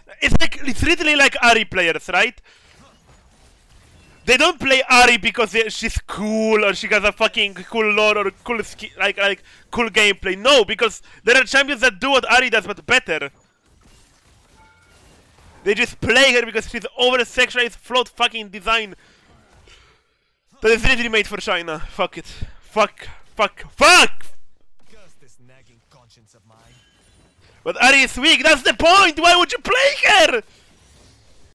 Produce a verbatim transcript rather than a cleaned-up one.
It's like, it's literally like Ahri players, right? They don't play Ahri because she's cool or she has a fucking cool lore or cool ski like like cool gameplay. No, because there are champions that do what Ahri does but better. They just play her because she's over-sexualized float fucking design that is literally made for China. Fuck it. Fuck. Fuck. Fuck! But Ahri is weak, that's the point! Why would you play her?